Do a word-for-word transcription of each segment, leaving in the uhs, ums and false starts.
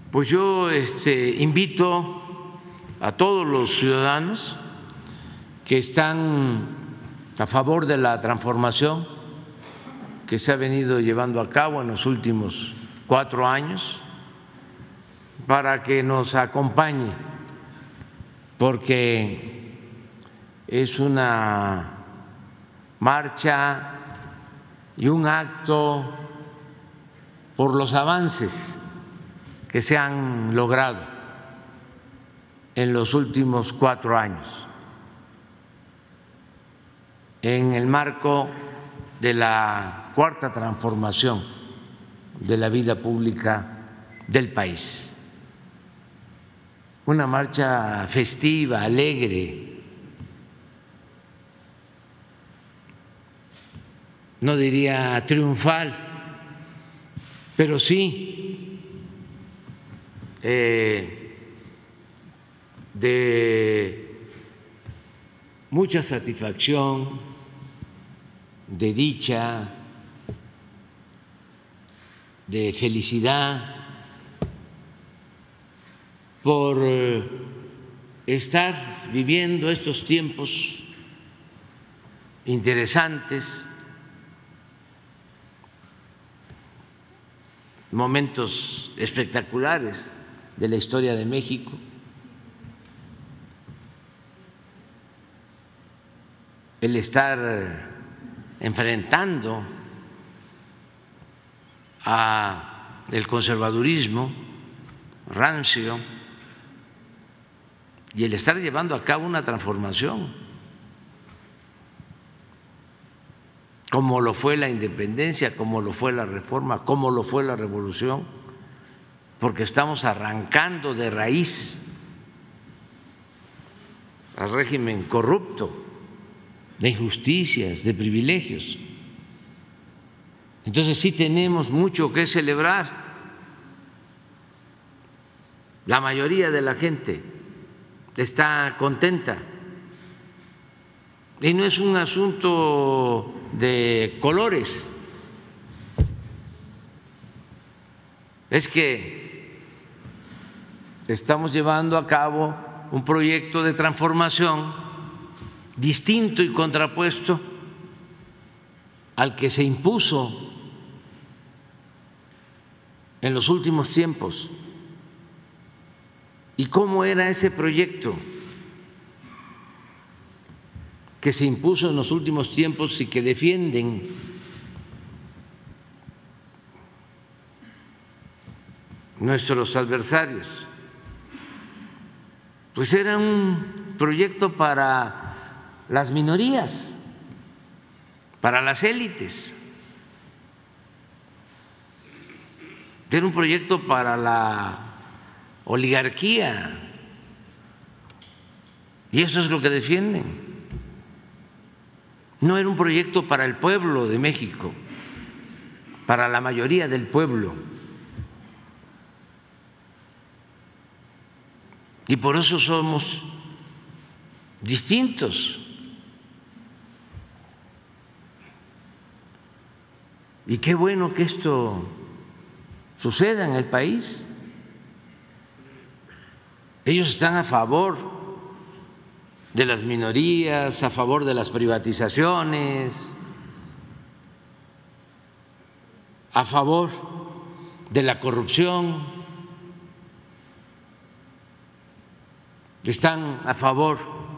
Pues yo este, invito a todos los ciudadanos que están a favor de la transformación que se ha venido llevando a cabo en los últimos cuatro años para que nos acompañe, porque es una marcha y un acto por los avances que se han logrado en los últimos cuatro años en el marco de la cuarta transformación de la vida pública del país. Una marcha festiva, alegre, no diría triunfal, pero sí eh, de mucha satisfacción, de dicha, de felicidad por estar viviendo estos tiempos interesantes, momentos espectaculares de la historia de México. El estar enfrentando a el conservadurismo rancio y el estar llevando a cabo una transformación, como lo fue la independencia, como lo fue la reforma, como lo fue la revolución, porque estamos arrancando de raíz al régimen corrupto, de injusticias, de privilegios. Entonces sí tenemos mucho que celebrar. La mayoría de la gente está contenta y no es un asunto de colores, es que estamos llevando a cabo un proyecto de transformación distinto y contrapuesto al que se impuso en los últimos tiempos. ¿Y cómo era ese proyecto que se impuso en los últimos tiempos y que defienden nuestros adversarios? Pues era un proyecto para las minorías, para las élites. Era un proyecto para la oligarquía, y eso es lo que defienden. No era un proyecto para el pueblo de México, para la mayoría del pueblo. Y por eso somos distintos. Y qué bueno que esto suceda en el país. Ellos están a favor de las minorías, a favor de las privatizaciones, a favor de la corrupción, están a favor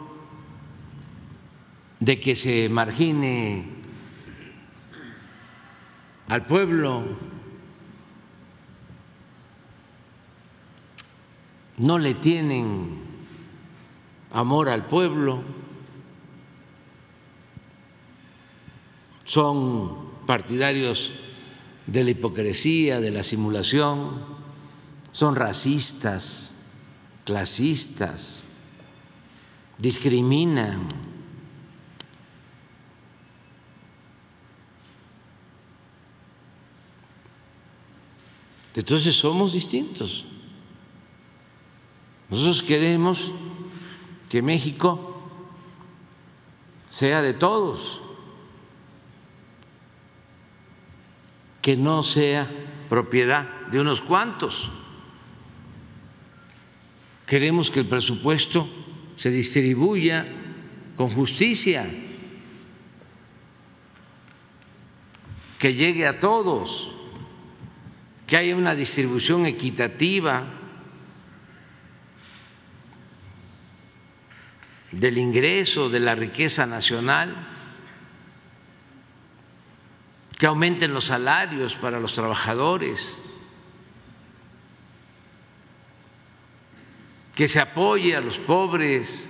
de que se margine al pueblo, no le tienen amor al pueblo, son partidarios de la hipocresía, de la simulación, son racistas, clasistas, discriminan. Entonces somos distintos. Nosotros queremos que México sea de todos, que no sea propiedad de unos cuantos. queremos que el presupuesto se distribuya con justicia, que llegue a todos, que haya una distribución equitativa del ingreso, de la riqueza nacional, que aumenten los salarios para los trabajadores, que se apoye a los pobres,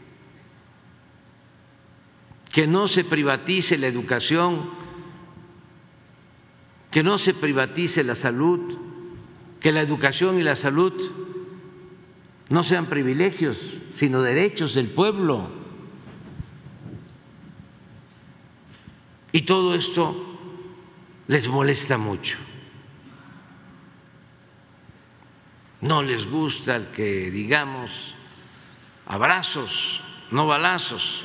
que no se privatice la educación, que no se privatice la salud, que la educación y la salud no sean privilegios, sino derechos del pueblo. Y todo esto les molesta mucho. No les gusta el que digamos abrazos, no balazos,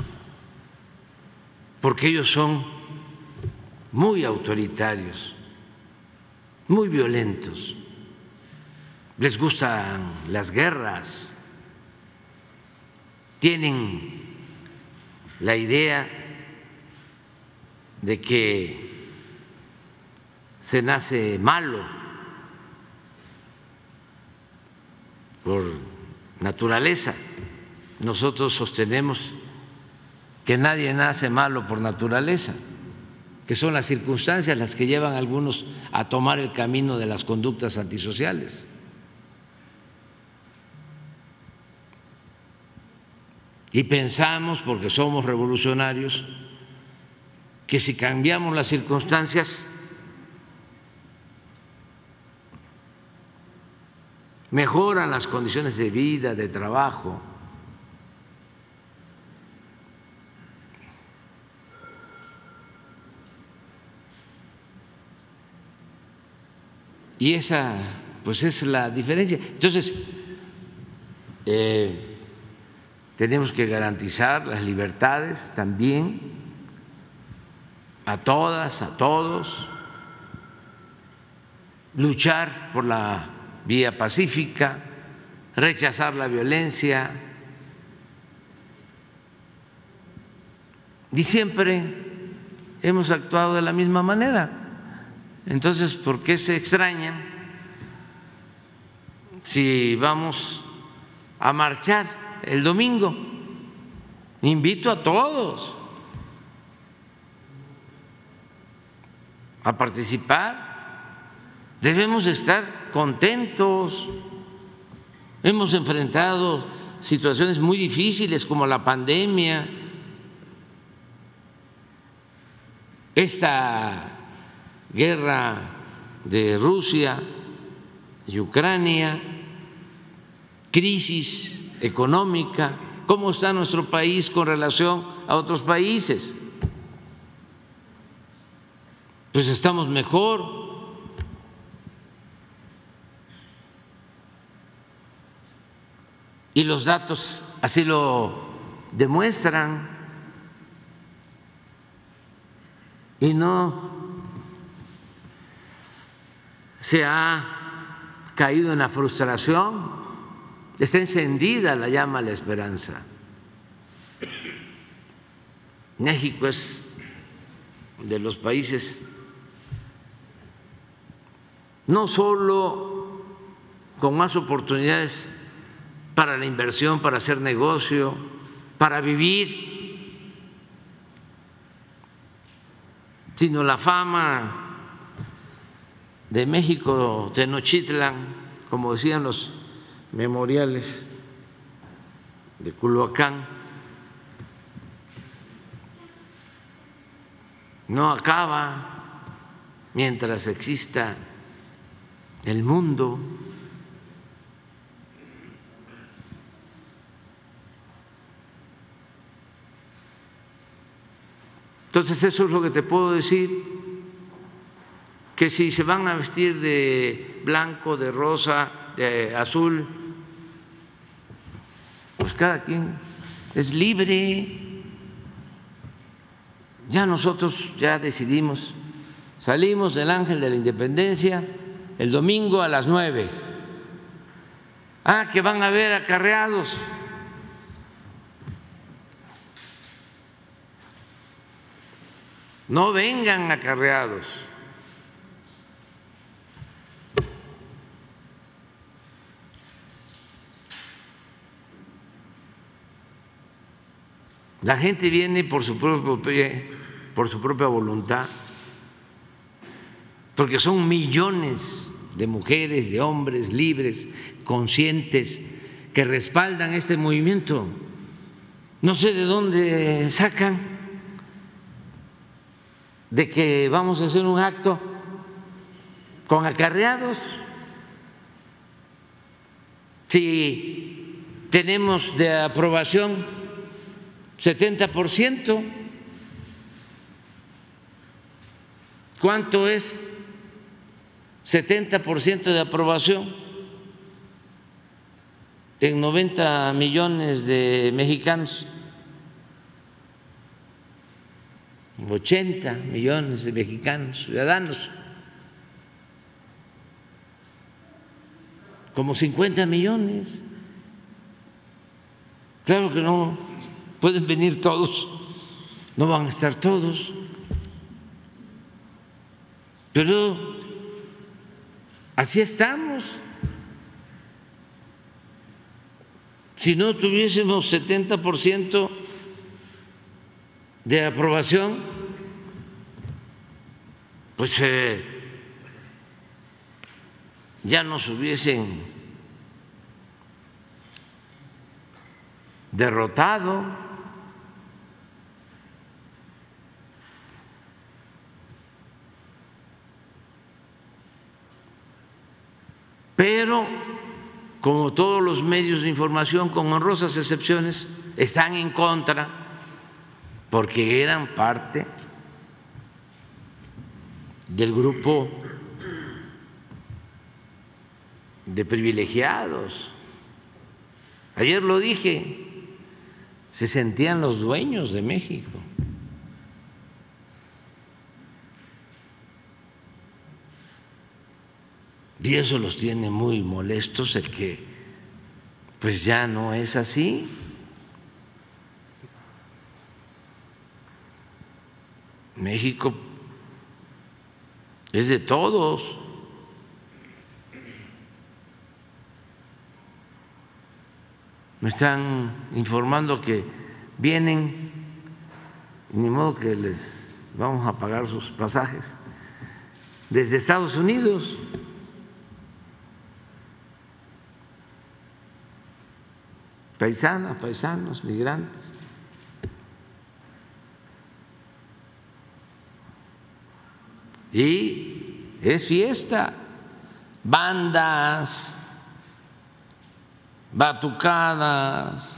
porque ellos son muy autoritarios, muy violentos. Les gustan las guerras, tienen la idea de que se nace malo por naturaleza. Nosotros sostenemos que nadie nace malo por naturaleza, que son las circunstancias las que llevan a algunos a tomar el camino de las conductas antisociales. Y pensamos, porque somos revolucionarios, que si cambiamos las circunstancias, mejoran las condiciones de vida, de trabajo. Y esa, pues, es la diferencia. Entonces, eh, tenemos que garantizar las libertades también a todas, a todos, luchar por la vía pacífica, rechazar la violencia. Y siempre hemos actuado de la misma manera. Entonces, ¿por qué se extrañan si vamos a marchar el domingo? Invito a todos a participar. Debemos estar contentos. Hemos enfrentado situaciones muy difíciles como la pandemia, esta guerra de Rusia y Ucrania, crisis económica. ¿Cómo está nuestro país con relación a otros países? Pues estamos mejor. Y los datos así lo demuestran. Y no se ha caído en la frustración, está encendida la llama de la esperanza. México es de los países no solo con más oportunidades para la inversión, para hacer negocio, para vivir, sino la fama de México, Tenochtitlan, como decían los memoriales de Culhuacán, no acaba mientras exista el mundo. Entonces, eso es lo que te puedo decir, que si se van a vestir de blanco, de rosa, de azul, pues cada quien es libre. Ya nosotros ya decidimos, salimos del Ángel de la Independencia el domingo a las nueve Ah, que van a haber acarreados. No vengan acarreados. La gente viene por su propio pie, por su propia voluntad, porque son millones de mujeres, de hombres libres, conscientes, que respaldan este movimiento. No sé de dónde sacan de que vamos a hacer un acto con acarreados. Si tenemos de aprobación setenta por ciento, ¿cuánto es setenta por ciento de aprobación en noventa millones de mexicanos? ochenta millones de mexicanos, ciudadanos, como cincuenta millones. Claro que no pueden venir todos, no van a estar todos, pero así estamos. Si no tuviésemos setenta por ciento de aprobación, pues eh, ya nos hubiesen derrotado. Pero como todos los medios de información, con honrosas excepciones, están en contra, porque eran parte del grupo de privilegiados. Ayer lo dije, se sentían los dueños de México. Y eso los tiene muy molestos, el que pues ya no es así. México es de todos. Me están informando que vienen, ni modo que les vamos a pagar sus pasajes, desde Estados Unidos. Paisanas, paisanos, migrantes. Y es fiesta, bandas, batucadas,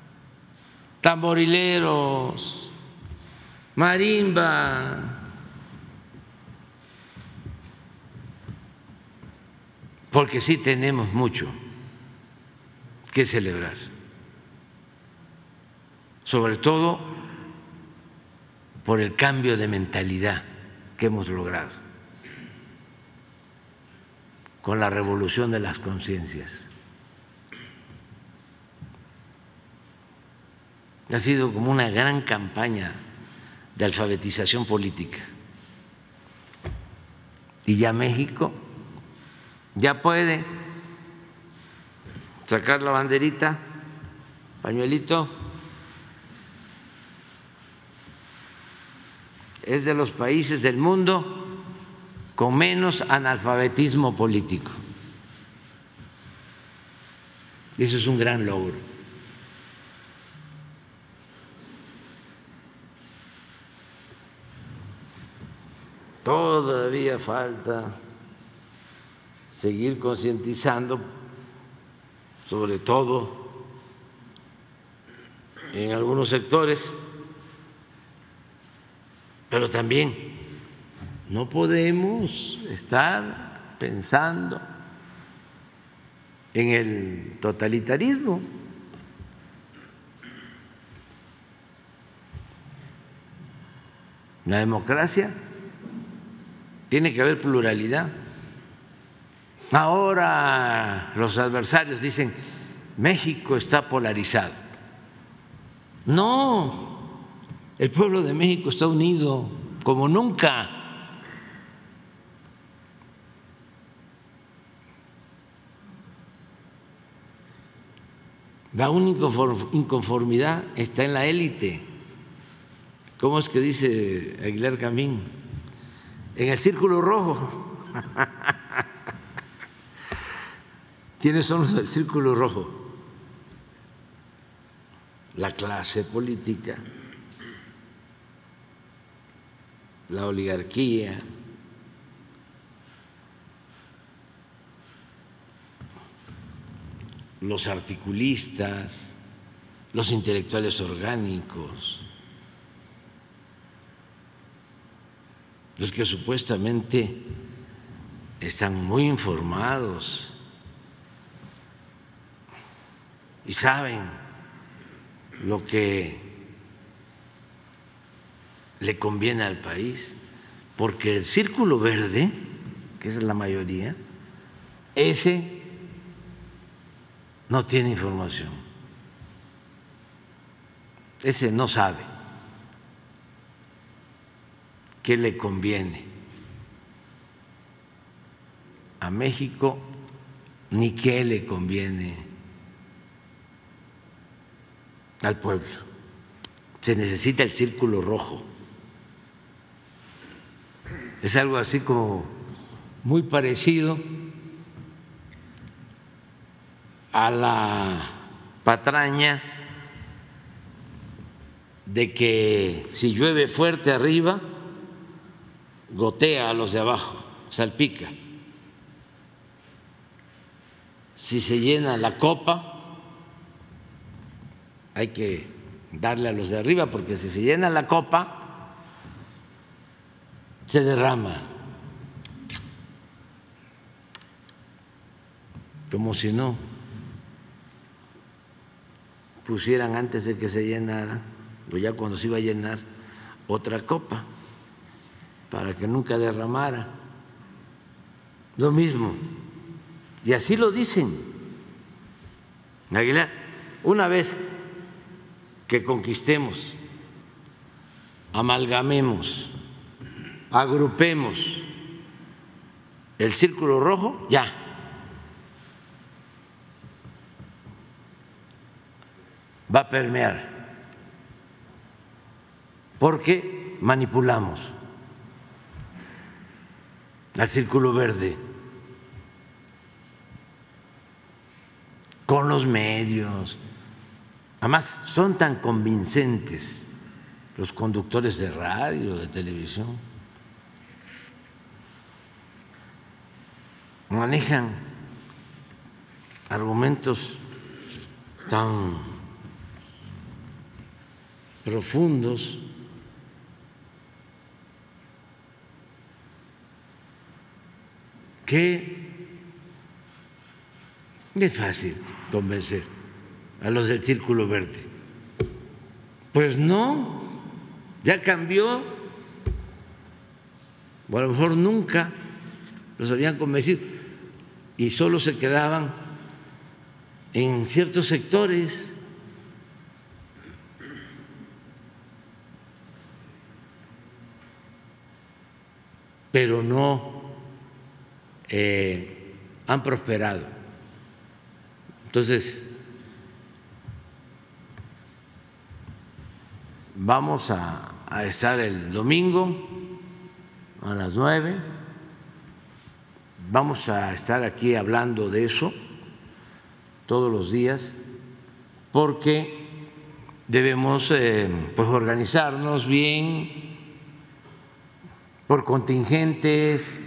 tamborileros, marimba, porque sí tenemos mucho que celebrar, sobre todo por el cambio de mentalidad que hemos logrado con la revolución de las conciencias. Ha sido como una gran campaña de alfabetización política. Y ya México ya puede sacar la banderita, pañuelito. Es de los países del mundo con menos analfabetismo político. Eso es un gran logro. Todavía falta seguir concientizando, sobre todo en algunos sectores, pero también no podemos estar pensando en el totalitarismo. La democracia tiene que haber pluralidad. Ahora los adversarios dicen, México está polarizado. No, el pueblo de México está unido como nunca. La única inconformidad está en la élite. ¿Cómo es que dice Aguilar Camín? En el círculo rojo. ¿Quiénes son los del círculo rojo? La clase política, la oligarquía, los articulistas, los intelectuales orgánicos, los que supuestamente están muy informados y saben lo que le conviene al país, porque el círculo verde, que es la mayoría, ese no tiene información, ese no sabe qué le conviene a México ni qué le conviene al pueblo. Se necesita el círculo rojo. Es algo así como muy parecido a la patraña de que si llueve fuerte arriba, gotea a los de abajo, salpica. Si se llena la copa, hay que darle a los de arriba, porque si se llena la copa, se derrama, como si no pusieran antes de que se llenara, o ya cuando se iba a llenar, otra copa, para que nunca derramara. Lo mismo, y así lo dicen. Aguilar, una vez que conquistemos, amalgamemos, agrupemos el círculo rojo, ya. Va a permear, porque manipulamos al círculo verde con los medios. Además, son tan convincentes los conductores de radio, de televisión, manejan argumentos tan profundos que es fácil convencer a los del círculo verde. Pues no, ya cambió, o a lo mejor nunca los habían convencido y solo se quedaban en ciertos sectores. Pero no eh, han prosperado. Entonces, vamos a, a estar el domingo a las nueve, vamos a estar aquí hablando de eso todos los días, porque debemos eh, pues organizarnos bien por contingentes,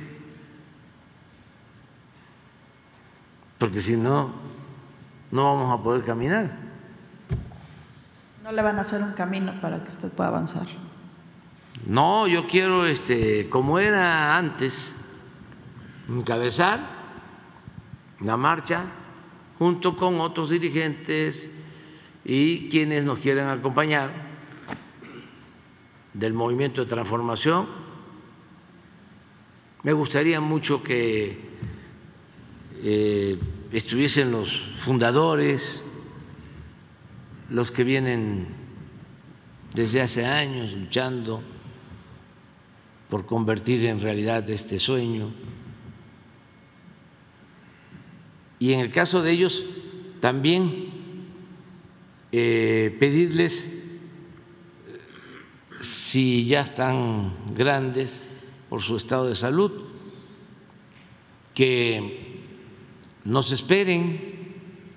porque si no, no vamos a poder caminar. No le van a hacer un camino para que usted pueda avanzar. No, yo quiero, este, como era antes, encabezar la marcha junto con otros dirigentes y quienes nos quieran acompañar del movimiento de transformación. Me gustaría mucho que eh, estuviesen los fundadores, los que vienen desde hace años luchando por convertir en realidad este sueño. Y en el caso de ellos también eh, pedirles, si ya están grandes por su estado de salud, que nos esperen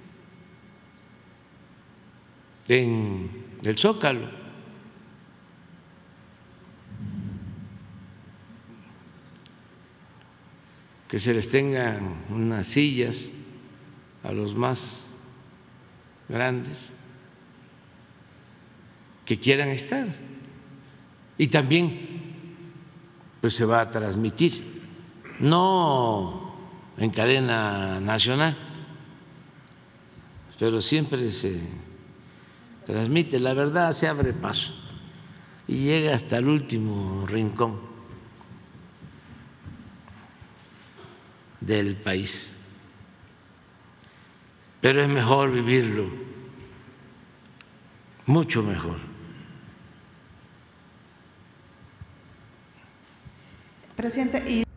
en el Zócalo, que se les tengan unas sillas a los más grandes que quieran estar. Y también pues se va a transmitir, no en cadena nacional, pero siempre se transmite. La verdad se abre paso y llega hasta el último rincón del país. Pero es mejor vivirlo, mucho mejor. Presidente, y